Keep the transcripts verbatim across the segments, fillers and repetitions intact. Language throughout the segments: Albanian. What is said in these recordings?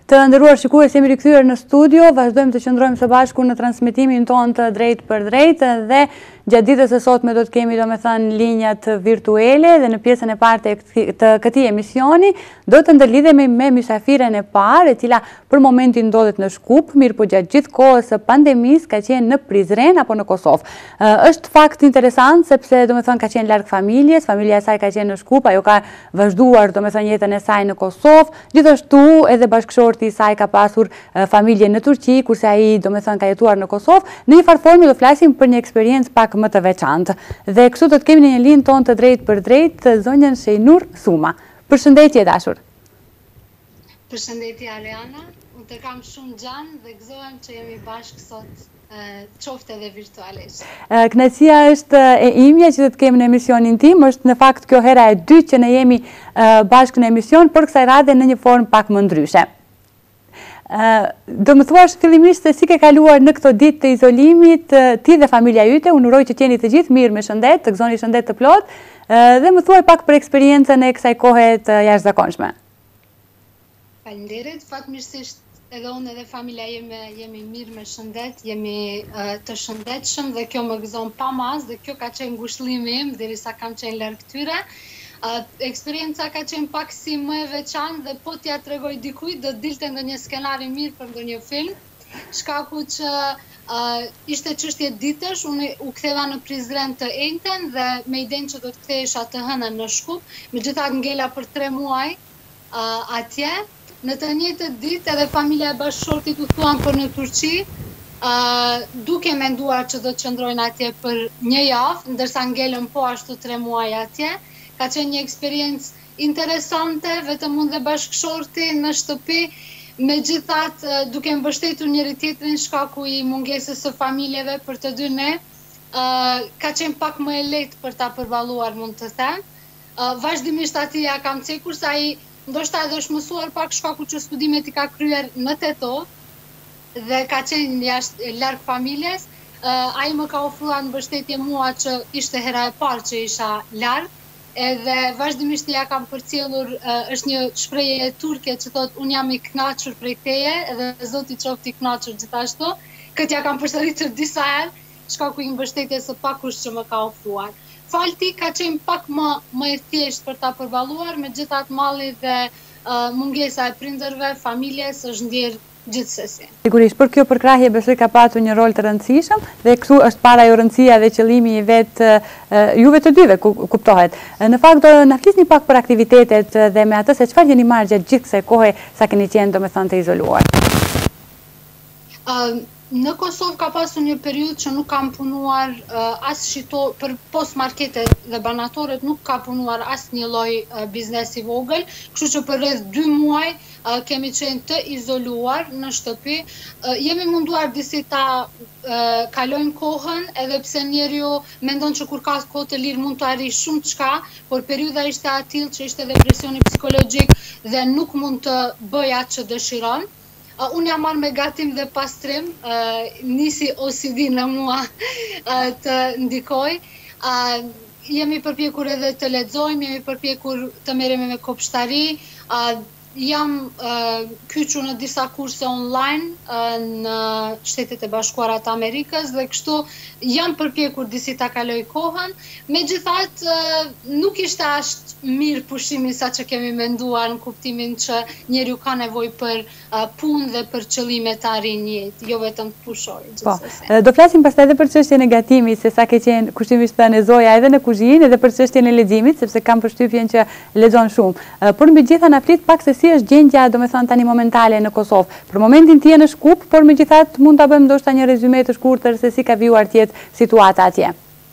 Të nderuar shikues, jemi rikthyer në studio, vazhdojmë të qëndrojmë së bashku në transmetimin ton të drejt për drejt dhe gjatë ditës së sotme do të kemi domethënë linjat virtuale dhe në pjesën e parë të këtij emisioni do të ndërlidhemi me mysafiren e parë, e cila për momentin ndodhet në Shkup, mirë po gjatë gjithë kohës së pandemisë ka qenë në Prizren apo në Kosovë. Është fakt interesant sepse domethënë ka qenë larg familjes, familja e saj ka qenë në Shkup, ajo ka vazhduar domethënë jetën e saj në Kosovë, gjithashtu edhe bashkëshorti i saj ka pasur familje në Turqi, kurse ai domethënë ka jetuar në Kosovë. Në një farë forme do flasim për një eksperiencë pak më të veçantë. Dhe kështu do të kemi në një linjë tonë të drejtë për drejtë zonjën Shejnur Suma. Përshëndetje dashur. Përshëndetje Aleana, unë të kam shumë gjanë dhe gëzohem që jemi bashkë sot qofte edhe virtualisht. Kënaqësia është e imja që të kemi në emisionin tim, është në fakt kjo hera e dytë që ne jemi bashkë në emision, por kësaj radhe në një formë pak më ndryshe. Do më thuash fillimisht se si ke kaluar në këto ditë të izolimit ti dhe familja yte, unë uroj që t'jeni të gjithë mirë me shëndet, të gëzoni shëndet të plot, dhe më thuaj pak për eksperiencën e kësaj kohe të jashtëzakonshme. Faleminderit, fatmirësisht edhe unë edhe familja jeme jemi mirë me shëndet, jemi të shëndetshëm dhe kjo më gëzon pa mas dhe kjo ka qenë ngushëllimi im derisa kam qenë larg këtyre. Eksperienca ka qenë pak si më e veçantë dhe po t'ja tregoj dikujt do dilte ndonjë skenar i mirë për ndonjë film. Shkaku që ishte çështje ditësh, unë u ktheva në Prizren të enjten dhe me idenë që do të kthehesha të hënën në Shkup, megjithatë ngela për tre muaj atje. Në të njëjtën ditë edhe familja e bashkëshortit u thuan për në Turqi, duke menduar që do të qëndrojnë atje për një javë, ndërsa ngelën po ashtu tre muaj atje. Ka qenë një eksperiencë interesante, vetëm unë dhe bashkëshorti në shtëpi, megjithatë duke mbështetur njëri tjetrin shkaku i mungesës së familjeve për të dy ne, ka qenë pak më e lehtë për ta përballuar, mund të them. Vazhdimisht atij ja kam cekur sa ai ndoshta edhe është mësuar pak shkaku që studimet i ka kryer në Tetov dhe ka qenë jashtë larg familjes. Ai më ka ofruar mbështetje mua që ishte hera e parë që isha larg. Edhe vazhdimisht ja kam përcjellur, është një shprehje turke që thotë unë jam i kënaqur prej teje, edhe Zoti qoftë i kënaqur gjithashtu. Këtë ja kam përsëritur disa herë, shkaku i mbështetjes së pakusht që më ka ofruar. Falti ka qenë pak më më e thjeshtë për ta përballuar, megjithatë malli dhe mungesa e prindërve, familjes është ndjerë gjithsesi. Sigurisht, për kjo përkrahje besoj ka patur një rol të rëndësishëm dhe këtu është para jo rëndësia dhe qëllimi i vetë juve të dyve, kuptohet. Në fakt do na flisni pak për aktivitetet dhe me atë se çfarë jeni marrë gjatë gjithë kësaj kohe sa keni qenë domethënë të izoluar. Në Kosovë ka pasur një periudhë që nuk kam punuar as shito për post marketet dhe banatorët, nuk ka punuar as një lloj biznesi vogël, kështu që për rreth dy muaj kemi qenë të izoluar në shtëpi. Jemi munduar disi ta kalojmë kohën, edhe pse njeriu mendon që kur ka kohë të lirë mund të arrijë shumë çka, por periudha ishte e tillë që ishte edhe presioni psikologjik dhe nuk mund të bëj atë që dëshiron. Unë jam marrë me gatim dhe pastrim, nisi O C D në mua të ndikoj. Jemi përpjekur edhe të lexojmë, jemi përpjekur të merremi me kopshtari, jam kyçur në disa kurse online në Shtetet e Bashkuara të Amerikës dhe kështu jam përpjekur disi ta kaloj kohën. Megjithatë nuk ishte as mirë pushimi sa që kemi menduar në kuptimin që njeriu ka nevojë për punë dhe për qëllime të arrijë një jetë, jo vetëm të pushojë gjithsesi. Po, do flasim pastaj edhe për çështjen e gatimit, se sa ke qenë kushtimisht thënë Zoja edhe në kuzhinë edhe për çështjen e leximit, sepse kam përshtypjen që lexon shumë. Por megjithatë na flit pak se si është gjendja domethënë tani momentale në Kosovë. Për momentin ti je në Shkup, por megjithatë mund ta bëjmë ndoshta një rezume të shkurtër se si ka vjuar të jetë situata atje.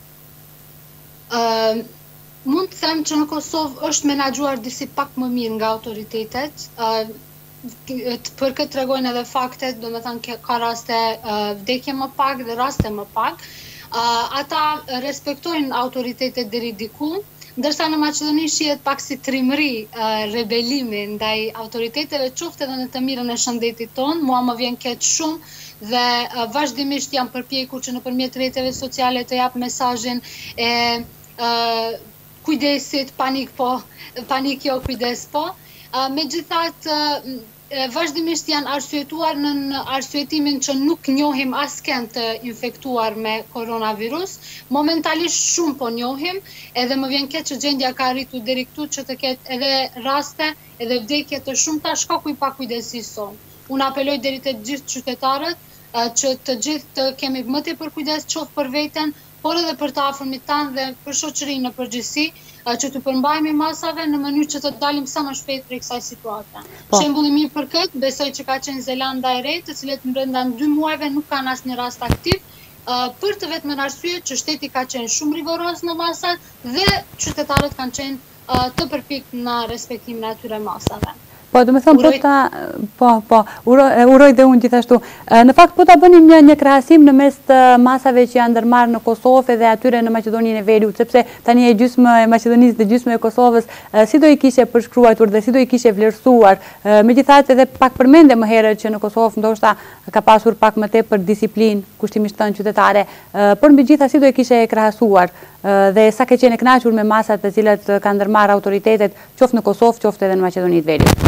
Uh, mund të them që në Kosovë është menaxhuar disi pak më mirë nga autoritetet. Uh, për këtë tregojnë edhe faktet, domethënë ka raste uh, vdekje më pak dhe raste më pak. Uh, ata respektojnë autoritetet deri diku. Ndërsa në Maqedoni shihet pak si trimëri, uh, rebelimi ndaj autoriteteve, qoftë edhe në të mirën e shëndetit tonë, mua më vjen keq shumë dhe uh, vazhdimisht jam përpjekur që nëpërmjet rrjeteve sociale të jap mesazhin e uh, kujdesit, panik po, panik jo, kujdes po. Uh, Megjithatë, uh, vazhdimisht janë arsyetuar në arsyetimin që nuk njohim asken të infektuar me koronavirus. Momentalisht shumë po njohim, edhe më vjen keq që gjendja ka arritur deri këtu që të ketë edhe raste, edhe vdekje të shumta shkaku i pakujdesisë sonë. Unë apeloj deri te gjithë qytetarët që të gjithë të kemi më tepër kujdes qoftë për veten, por edhe për të afërmit tanë dhe për shoqërinë në përgjithësi, që të përmbajmë masave në mënyrë që të dalim sa më shpejt prej kësaj situate. Shembulli i mirë për këtë, besoj që ka qenë Zelanda e Re, të cilët brenda dy muajve nuk kanë asnjë rast aktiv, për të vetëm arsye që shteti ka qenë shumë rigoroz në masat dhe qytetarët kanë qenë të përpikt në respektimin e atyre masave. Po, do me thëmë, po ta, po, po, uroj dhe unë gjithashtu. Në fakt, po ta bënim një, një krahasim në mes të masave që janë ndërmarrë në Kosovë dhe atyre në Maqedoninë e Veriut, sepse tani e gjysmë e Maqedonisë dhe gjysmë e Kosovës, si do i kishe përshkruar dhe si do i kishe vlerësuar. Megjithatë edhe pak përmende më herët që në Kosovë ndoshta ka pasur pak më tepër disiplinë, kushtimisht thënë qytetare, por mbi gjitha si do i kishe krahasuar dhe sa ke qenë e kënaqur me masat të cilat kanë ndërmarrë autoritetet, qoftë në Kosovë, qoftë edhe në Maqedoninë e Veriut.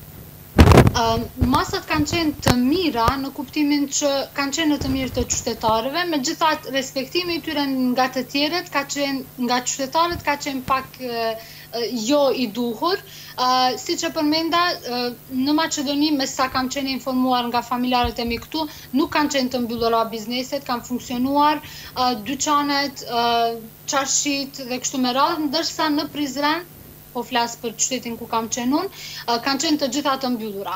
Masat kanë qenë të mira në kuptimin që kanë qenë në të mirë të qytetarëve, megjithatë respektimi i tyre nga të tjerët ka qenë nga qytetarët ka qenë pak jo i duhur. Siç e përmenda, në Maqedoni, me sa kam qenë informuar nga familjarët e mi këtu, nuk kanë qenë të mbyllura bizneset, kanë funksionuar dyqanet, çarshit dhe kështu me radhë, ndërsa në Prizren, po flasë për qytetin ku kam qenë unë, kanë qenë të gjitha të mbyllura.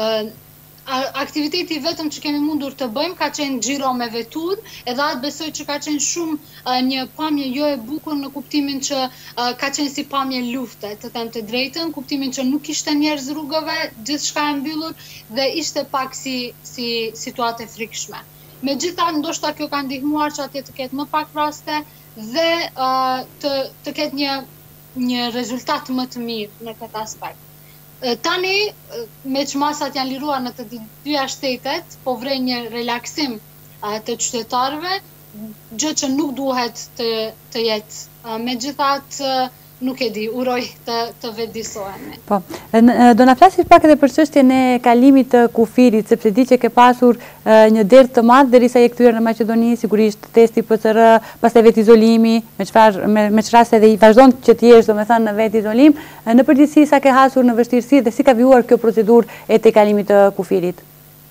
Aktiviteti vetëm që kemi mundur të bëjmë ka qenë xhiro me vetur, edhe atë besoj që ka qenë shumë një pamje jo e bukur në kuptimin që ka qenë si pamje lufte, të them të drejtën, kuptimin që nuk ishte njerëz rrugëve, gjithçka e mbyllur dhe ishte pak si si situatë frikshme. Megjithatë, ndoshta kjo ka ndihmuar që atje të ketë më pak raste dhe të të ketë një një rezultat më të mirë në këtë aspekt. Tani, me që masat janë liruar në të dyja shtetet, po vrej një relaksim të qytetarëve, gjë që nuk duhet të, të jetë. Megjithatë, nuk e di, uroj të, të vetëdijsohemi. Po, do na flasim pak edhe për çështjen e kalimit të kufirit, sepse di që ke pasur një derdhë të madh derisa je kthyer në Maqedoni, sigurisht testi P C R, pastaj vetë izolimi, me çfarë me, me çfarë raste dhe i vazhdon që të jesh domethënë në vetë izolim, në përgjithësi sa ke hasur në vështirësi dhe si ka vjuar kjo procedurë e te kalimit të kufirit?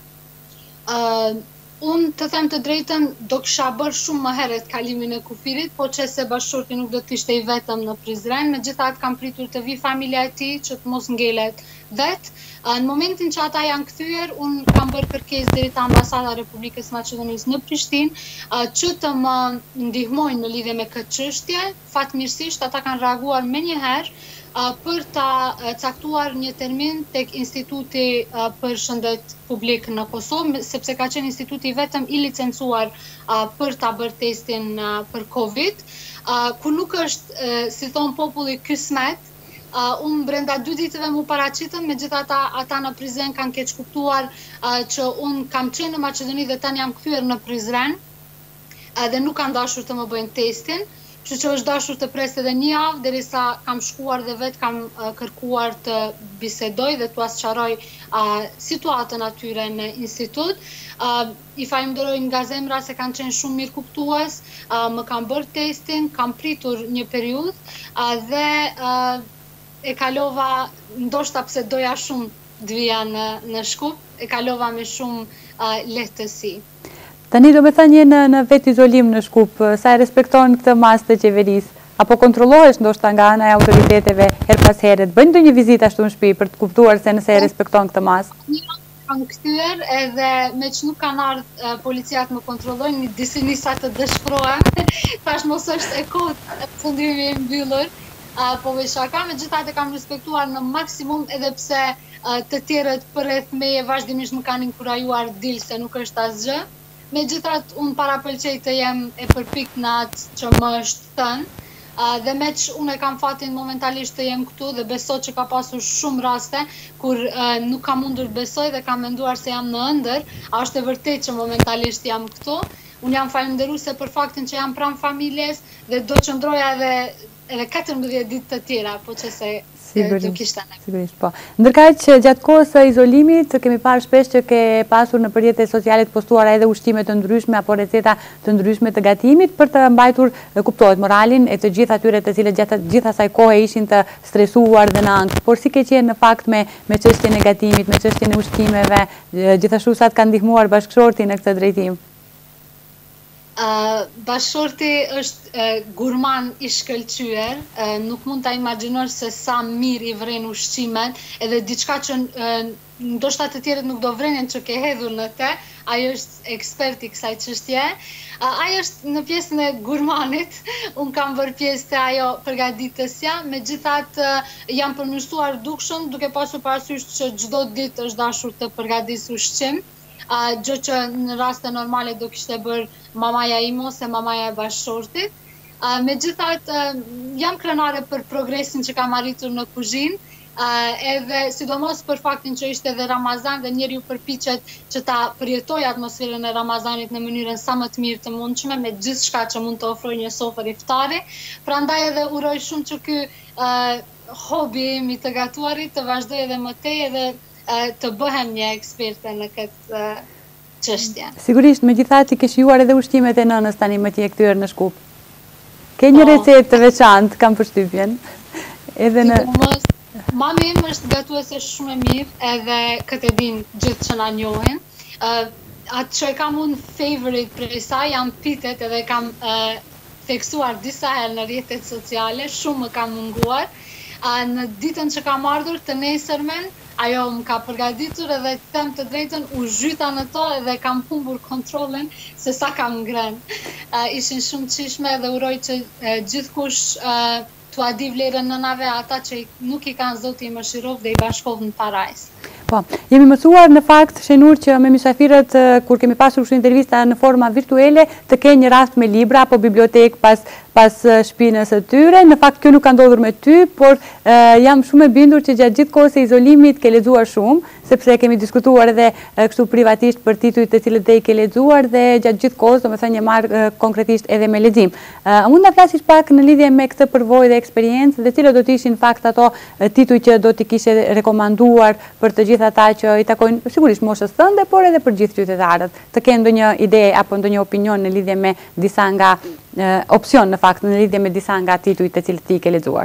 Uh, Unë të them të drejtën, do kisha bërë shumë më herët kalimin e kufirit, po që se bashkëshorti nuk do të ishte i vetëm në Prizren, megjithatë kam pritur të vi familja e tij që të mos ngelet vetë. Në momentin që ata janë kthyer, unë kam bërë kërkesë deri te Ambasada e Republikës Maqedonisë në Prishtinë që të më ndihmojnë në lidhje me këtë çështje. Fatmirësisht ata kanë reaguar menjëherë për ta caktuar një termin tek Instituti për Shëndet Publik në Kosovë, sepse ka qenë instituti vetëm i licencuar për ta bërë testin për Covid, ku nuk është, si thon populli, kismet. Unë brenda dy ditëve mu paraqitëm, megjithatë ata në Prizren kanë keq kuptuar që unë kam qenë në Maqedoni dhe tani jam kthyer në Prizren dhe nuk kanë dashur të më bëjnë testin. Kështu që është dashur të pres edhe një javë, derisa kam shkuar dhe vetë kam uh, kërkuar të bisedoj dhe të asqaroj uh, situatën atyre në institut. Uh, I falenderoj nga zemra se kanë qenë shumë mirë kuptues, uh, më kanë bërë testin, kam pritur një periudhë uh, dhe uh, e kalova, ndoshta pse doja shumë të vija në, në Shkup, e kalova me shumë uh, lehtësi. Tani do me thënë je në, në vetë izolim në Shkup, sa e respekton këtë masë të qeverisë, apo kontrollohesh ndoshta nga ana e autoriteteve her pas here, bëjnë ndonjë vizitë ashtu në shtëpi për të kuptuar se nëse e respekton këtë masë? Një kam kthyer edhe me që nuk kanë ardhur policiat më kontrollojnë, një disi nisa të dëshpërohem, thash mos është e kohë fundimi i mbyllur, po me shaka, megjithatë kam respektuar në maksimum edhe pse të tjerët përreth meje vazhdimisht më kanë inkurajuar dil se nuk është asgjë. Megjithatë, unë parapëlqej të jem e përpikt në atë që më është thënë, uh, dhe me që unë e kam fatin momentalisht të jem këtu dhe besoj që ka pasur shumë raste kur uh, nuk kam mundur besoj dhe kam menduar se jam në ëndër, a është e vërtet që momentalisht jam këtu. Unë jam falënderuese për faktin që jam pranë familjes dhe do qëndroja edhe edhe katërmbëdhjetë ditë të tjera, po që se do kishte ne. Sigurisht, po. Ndërkaq që gjatë kohës së izolimit kemi parë shpesh që ke pasur në rrjetet sociale të postuara edhe ushqime të ndryshme apo receta të ndryshme të gatimit për të mbajtur, kuptohet, moralin e të gjithë atyre të cilët gjatë gjithë asaj kohe ishin të stresuar dhe në ankth. Por si ke qenë në fakt me me çështjen e gatimit, me çështjen e ushqimeve, gjithashtu sa të ka ndihmuar bashkëshorti në këtë drejtim? Uh, bashkëshorti është uh, gurman i shkëlqyer, uh, nuk mund ta imagjinosh se sa mirë i vren ushqimet, edhe diçka që uh, ndoshta të tjerët nuk do vrenin që ke hedhur në te, ai është ekspert i kësaj çështje. Uh, ai është në pjesën e gurmanit, unë kam bërë pjesë të ajo përgatitësja, megjithatë uh, jam përmirësuar dukshëm duke pasur parasysh që çdo ditë është dashur të përgatis ushqim. Uh, gjë që në raste normale do kishte bërë mamaja ime ose mamaja e bashkëshortit. Uh, Megjithatë, uh, jam krenare për progresin që kam arritur në kuzhinë, uh, edhe sidomos për faktin që ishte edhe Ramazan dhe njeriu përpiqet që ta përjetojë atmosferën e Ramazanit në mënyrën sa më të mirë të mundshme, me gjithçka që mund të ofrojë një sofër iftari. Prandaj edhe uroj shumë që ky uh, hobi im i të gatuarit të vazhdojë edhe më tej edhe të bëhem një eksperte në këtë çështje. Sigurisht, megjithatë ke shijuar edhe ushqimet e nënës tani më t'i e kthyer në shkup. Ke një recetë të veçantë, kam përshtypjen. Edhe në mami im është gatuese shumë e mirë, edhe këtë e din gjithë që na njohin. Atë që e kam unë favorite prej saj janë pitet, edhe kam theksuar disa herë në rrjetet sociale, shumë më kam munguar. Në ditën që kam ardhur të nesërmen, ajo më ka përgatitur edhe të them të drejtën u zhyta në to edhe kam humbur kontrolin se sa kam ngrënë. Uh, ishin shumë qishme dhe uroj që uh, gjithkush uh, t'u di vlerën nënave, ata që nuk i kanë Zoti i mëshirov dhe i bashkov në parajs. Po, jemi mësuar në fakt, Shenur, që me mysafirët, kur kemi pasur kështu intervista në forma virtuele, të ke një rast me libra apo bibliotek pas pas shpinës së tyre. Në fakt kjo nuk ka ndodhur me ty, por e, jam shumë e bindur që gjatë gjithë kohës së izolimit ke lexuar shumë, sepse kemi diskutuar edhe e, kështu privatisht për titujt të cilët dhe i ke lexuar dhe gjatë gjithë kohës, domethënë një marr e, konkretisht edhe me lexim. A mund ta flasësh pak në lidhje me këtë përvojë dhe eksperiencë dhe cilët do të ishin në fakt ato e, tituj që do t'i kishe rekomanduar për të gjithë ata që i takojnë sigurisht moshës tënde, por edhe për gjithë qytetarët. Të kenë ndonjë ide apo ndonjë opinion në lidhje me disa nga e, opsion në fakt në lidhje me disa nga titujt të cilët ti ke lexuar.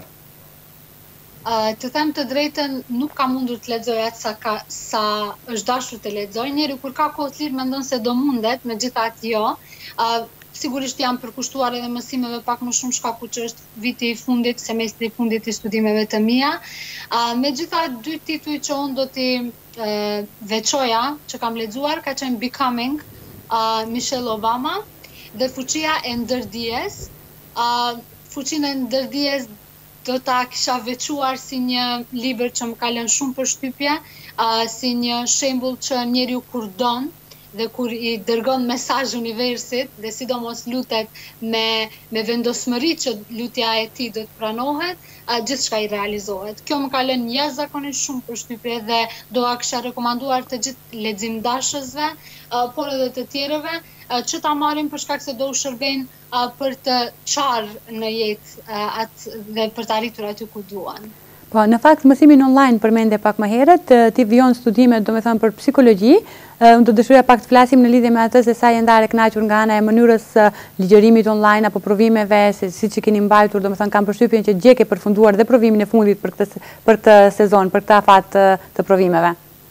Uh, të them të drejtën, nuk ka mundur të lexoj atë sa, ka, sa është dashur të lexoj. Njeri kur ka kohë të lirë mendon se do mundet, megjithatë jo. Uh, sigurisht jam përkushtuar edhe mësimeve pak më shumë shkaku që është viti i fundit, semestri i fundit i studimeve të mia. Uh, megjithatë dy tituj që unë do t'i uh, veçoja që kam lexuar ka qenë Becoming, uh, Michelle Obama, dhe Fuqia e ndërdijes. Uh, fuqinë e ndërdijes do ta kisha veçuar si një libër që më ka lënë shumë përshtypje, uh, si një shembull që njeriu kur don dhe kur i dërgon mesazh universit dhe sidomos lutet me me vendosmëri që lutja e tij do të pranohet, uh, gjithçka i realizohet. Kjo më ka lënë jashtëzakonisht shumë përshtypje dhe do a kisha rekomanduar të gjithë leximdashësve, uh, por edhe të tjerëve uh, që ta marrin për shkak se do u shërbejnë uh, për të qarë në jetë uh, atë dhe për të arritur aty ku duan. Po, në fakt mësimin online përmende pak më herët, ti vijon studimet, domethënë për psikologji. Unë do dëshiroja pak të flasim në lidhje me atë se sa je ndarë e kënaqur nga ana e mënyrës së ligjërimit online apo provimeve, se siç i keni mbajtur, domethënë kam përshtypjen që gjë ke përfunduar dhe provimin e fundit për këtë për këtë sezon, për këtë afat të, të provimeve.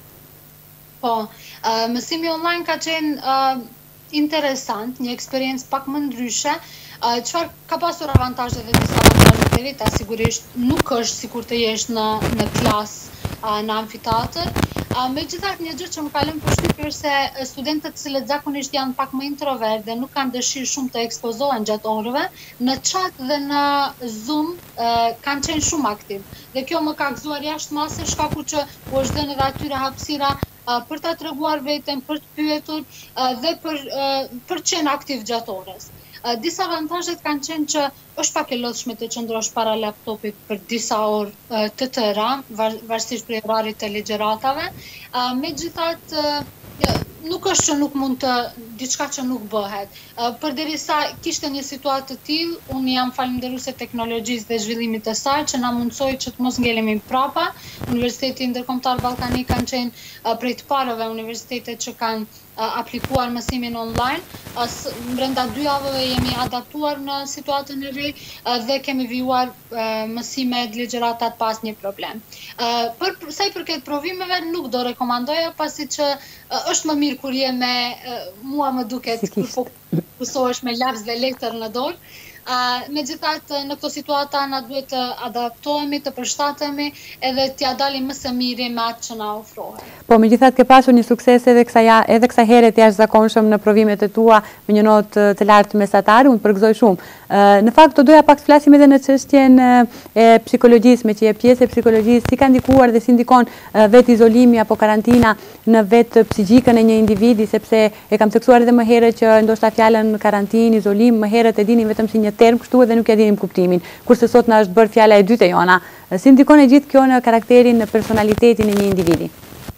Po, uh, mësimi online ka qenë uh, interesant, një eksperiencë pak më ndryshe. Uh, Çfarë ka pasur avantazhe dhe disavantazhe të veta, sigurisht nuk është sikur të jesh në në klasë, uh, në amfiteatër. Uh, Megjithatë, një gjë që më ka lënë përshtypje është se studentët të cilët zakonisht janë pak më introvert dhe nuk kanë dëshirë shumë të ekspozohen gjatë orëve, në chat dhe në Zoom uh, kanë qenë shumë aktiv. Dhe kjo më ka gëzuar jashtë mase, shkaku që u është dhënë edhe atyre hapësira uh, për ta treguar veten, për të pyetur uh, dhe për uh, për të qenë aktiv gjatë orës. Uh, disa avantazhet kanë qenë që është pak e lodhshme të qëndrosh para laptopit për disa orë uh, të tëra, var, varësisht për orarit të ligjëratave. Uh, Megjithatë, uh, nuk është që nuk mund të, diçka që nuk bëhet. Përderisa kishte një situatë të tillë, unë jam falënderuese teknologjisë dhe zhvillimit të saj, që na mundsoi që të mos ngelemi prapa. Universiteti Ndërkombëtar Ballkanik kanë qenë prej të parëve universitetet që kanë aplikuar mësimin online. Brenda dy javëve jemi adaptuar në situatën e re dhe kemi vijuar mësimet, ligjëratat pa asnjë problem. Për sa i përket provimeve, nuk do rekomandoja, pasi që është më mirë kur je me, mua më duket, kur fokusohesh me laps dhe letër në dorë. Megjithatë, në këto situata na duhet të adaptohemi, të përshtatemi edhe t'ja dalim më së miri me atë që na ofrohet. Po, megjithatë ke pasur një sukses edhe kësaj edhe kësaj here të jashtëzakonshëm në provimet e tua me një notë të lartë mesatare, unë përgëzoj shumë. Në fakt, do doja pak të flasim edhe në çështjen e psikologjisë, me që je pjesë e psikologjisë, si ka ndikuar dhe si ndikon vetë izolimi apo karantina në vetë psiqikën e një individi, sepse e kam theksuar edhe më herët që ndoshta fjalën karantinë, izolim, më herët e dinin vetëm si një term kështu edhe nuk ja dinim kuptimin, kurse sot na është bërë fjala e dytë e jona. Si ndikon e gjithë kjo në karakterin, në personalitetin e një individi?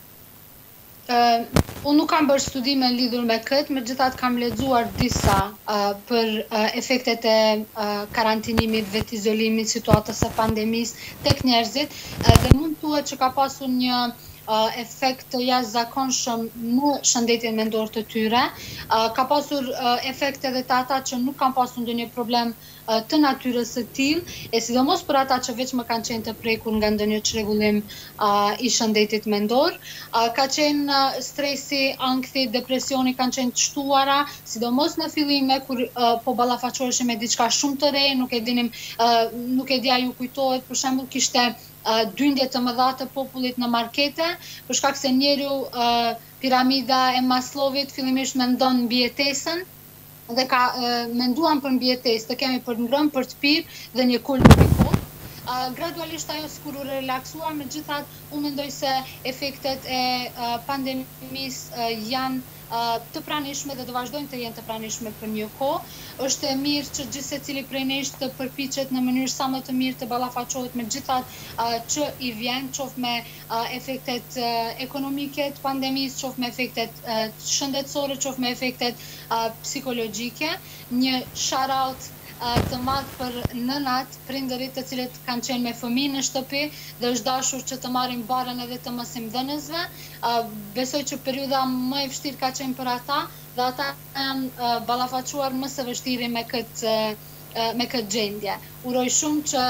Uh, unë nuk kam bërë studime lidhur me këtë, megjithatë kam lexuar disa uh, për uh, efektet e uh, karantinimit, vetë izolimit, situatës së pandemisë tek njerëzit, uh, dhe mund thuhet që ka pasur një uh, efekt të jashtëzakonshëm në shëndetin mendor të tyre. Uh, ka pasur uh, efekt edhe të ata që nuk kanë pasur ndonjë problem uh, të natyrës së tillë, e sidomos për ata që veç më kanë qenë të prekur nga ndonjë çrregullim uh, i shëndetit mendor. Uh, ka qenë uh, stresi, ankthi, depresioni kanë qenë të shtuara, sidomos në fillime kur uh, po ballafaqoheshim me diçka shumë të re, nuk e dinim, uh, nuk e dia ju kujtohet, për shembull kishte Uh, dyndje të mëdha të popullit në markete, për shkak se njeriu uh, piramida e Maslowit fillimisht mendon mbijetesën dhe ka uh, menduan për mbijetesë, të kemi për ngrënë, për të pirë dhe një kulm për kohë. Uh, gradualisht ajo sikur u relaksuar, megjithatë unë mendoj se efektet e uh, pandemisë uh, janë uh, të pranishme dhe do vazhdojnë të jenë të pranishme për një kohë. Është e mirë që gjithë secili prej nesh të përpiqet në mënyrë sa më të mirë të ballafaqohet me gjithat uh, që i vjen, qoftë me uh, efektet uh, ekonomike të pandemisë, qoftë me efektet uh, shëndetësore, qoftë me efektet uh, psikologjike. Një shout out të madh për nënat, prindërit të cilët kanë qenë me fëmijë në shtëpi dhe është dashur që të marrin barën edhe të mësimdhënësve. Besoj që periudha më e vështirë ka qenë për ata dhe ata janë ballafaqoar më së vështiri me këtë me këtë gjendje. Uroj shumë që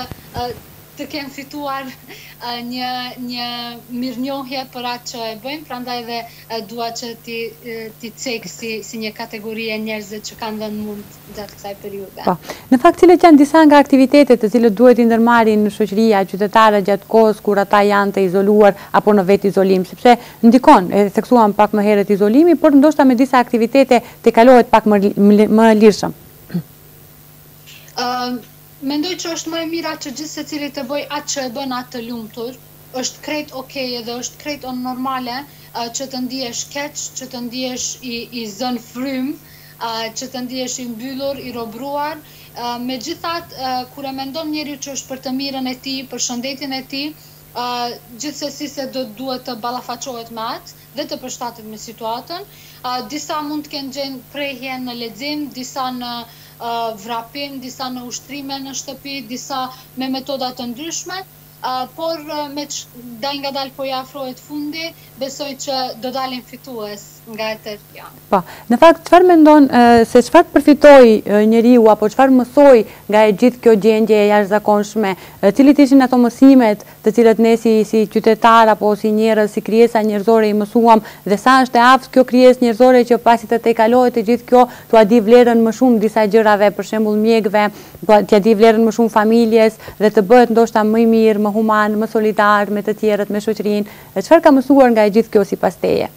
të kemë fituar uh, një, një mirënjohje për atë që e bëjmë, prandaj dhe uh, dua që ti, uh, ti cek si, si një kategori e njerëzve që kanë dhënë mund gjatë kësaj periudhe. Po, në fakt cilët janë disa nga aktivitetet të cilët duhet i ndërmarrin në shoqëria, qytetarët gjatë kohës kur ata janë të izoluar apo në vetë izolim, sepse ndikon, e theksuam pak më herët izolimi, por ndoshta me disa aktivitete të kalohet pak më, më lirshëm. Uh, Mendoj që është më e mira që gjithë secili të bëj atë që e bën atë të lumtur, është krejt okej dhe është krejt on normale uh, që të ndihesh keq, që të ndihesh i, i zën frym, uh, që të ndihesh i mbyllur, i robruar. Uh, Megjithatë, uh, kur e mendon njeriu që është për të mirën e tij, për shëndetin e tij, uh, gjithsesi se do duhet të ballafaqohet me atë dhe të përshtatet me situatën. Uh, disa mund të kenë gjën prehje në lexim, disa në Uh, vrapim, disa në ushtrime në shtëpi, disa me metoda të ndryshme, uh, por uh, me dal nga dal po i afrohet fundi, besoj që do dalin fitues nga e tërë janë. Po, në fakt, çfarë mendon uh, se çfarë përfitoi uh, njeriu apo çfarë mësoi nga e gjithë kjo gjendje e jashtëzakonshme, uh, cilit ishin ato mësimet të cilët ne si, si qytetar apo si njerëz, si krijesa njerëzore i mësuam dhe sa është e aftë kjo krijesë njerëzore që pasi të tejkalohet e gjithë kjo, t'ua di vlerën më shumë disa gjërave, për shembull mjekëve, t'ia di vlerën më shumë familjes dhe të bëhet ndoshta më i mirë, më human, më solidar me të tjerët, me shoqërinë. Çfarë ka mësuar nga e gjithë kjo sipas teje?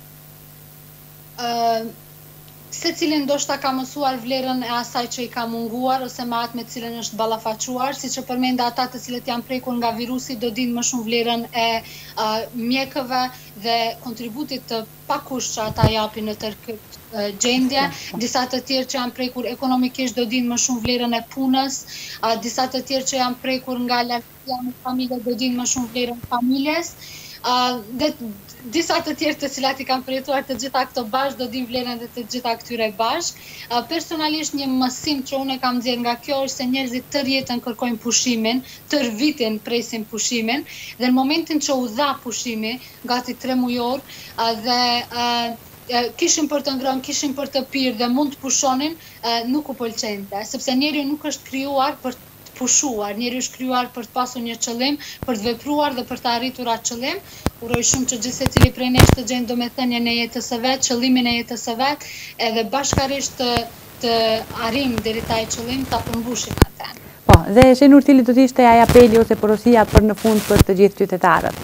Uh, se cilin ndoshta ka mësuar vlerën e asaj që i ka munguar ose me atë me cilën është ballafaquar, siç e përmenda ata të cilët janë prekur nga virusi do dinë më shumë vlerën e uh, mjekëve dhe kontributit të pakush që ata japin në tërë këtë uh, gjendje. Disa të tjerë që janë prekur ekonomikisht do dinë më shumë vlerën e punës, uh, disa të tjerë që janë prekur nga lartësia me familje do dinë më shumë vlerën e familjes. Dhe disa të tjerë të cilat i kam përjetuar të gjitha këto bashkë, do dim vlerën dhe të gjitha këtyre bashkë. Personalisht një mësim që unë e kam nxjerrë nga kjo është se njerëzit tërë jetën kërkojnë pushimin, tërë vitin presin pushimin, dhe në momentin që u dha pushimi, gati tre mujor, dhe kishin për të ngrënë, kishin për të pirë dhe mund të pushonin, nuk u pëlqente, sepse njeriu nuk është krijuar për të pushuar, njeriu është krijuar për të pasur një qëllim, për të vepruar dhe për të arritur atë qëllim. Uroj shumë që gjithë secili prej nesh të gjejnë domethënien e jetës së vet, qëllimin e jetës së vet, edhe bashkërisht të, të arrim deri te ai qëllim, ta përmbushim atë. Po, dhe Shenur, cili do të ishte ai apeli ose porosia për në fund për të gjithë qytetarët?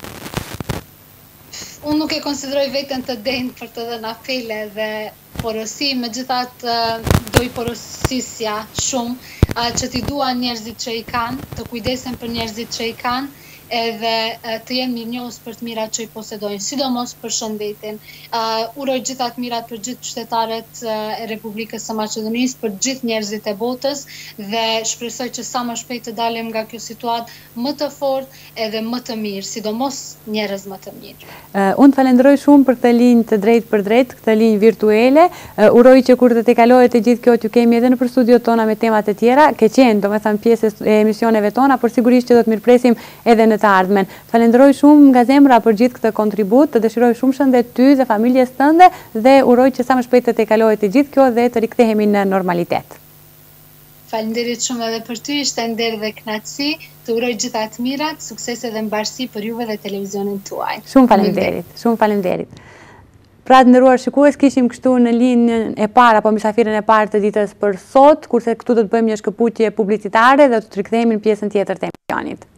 Unë nuk e konsideroj veten të denjë për të dhënë apele dhe porosi, megjithatë do i porosisja shumë që t'i duan njerëzit që i kanë, të kujdesen për njerëzit që i kanë, edhe të jenë mirënjohës për të mirat që i posedojnë, sidomos për shëndetin. Uroj gjitha të mirat për gjithë qytetarët e Republikës së Maqedonisë, për gjithë njerëzit e botës, dhe shpresoj që sa më shpejt të dalim nga kjo situatë më të fortë edhe më të mirë, sidomos njerëz më të mirë. Unë falenderoj shumë për këtë linjë të drejt për drejt, këtë linjë virtuele. Uroj që kur të te kalohet e gjithë kjo t'ju kemi edhe në për studiot tona me temat e tjera, ke qenë, do me thënë, pjesës e emisioneve tona, por sigurisht që do të mirëpresim edhe në të ardhmen. Falenderoj shumë nga zemra për gjithë këtë kontribut, të dëshiroj shumë shëndet ty dhe familjes tënde dhe uroj që sa më shpejt të te kalohet e gjithë kjo dhe të rikthehemi në normalitet. Falenderit shumë edhe për ty, ishte nder dhe kënaqësi, të uroj gjitha të mirat, suksese dhe mbarësi për juve dhe televizionin tuaj. Shumë falenderit, shumë falenderit. Pra të nderuar shikues, kishim kështu në linjën e parë apo mysafirën e parë të ditës për sot, kurse këtu do të bëjmë një shkëputje publicitare dhe do të rikthehemi në pjesën tjetër të emisionit.